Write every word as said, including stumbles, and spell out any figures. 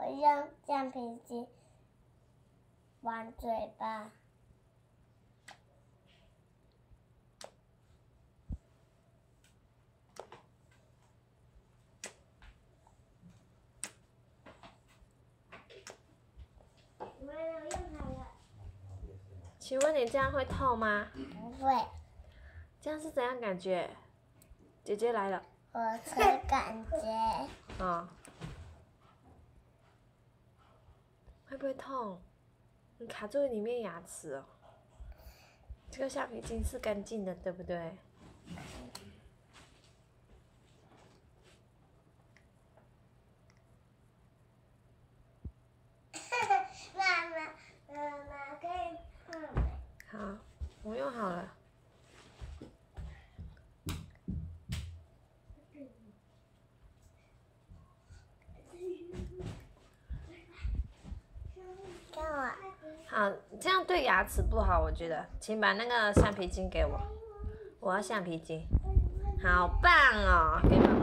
用橡皮筋玩嘴巴。 请问你这样会痛吗？ 不会。 这样是怎样感觉？姐姐来了。 我是感觉。 哦。会不会痛？你卡住里面牙齿哦。这个橡皮筋是干净的，对不对？ 妈妈，妈妈可以碰吗？ 好，我用好了。 看我。 好，这样对牙齿不好，我觉得，请把那个橡皮筋给我，我要橡皮筋。好棒哦，给妈妈。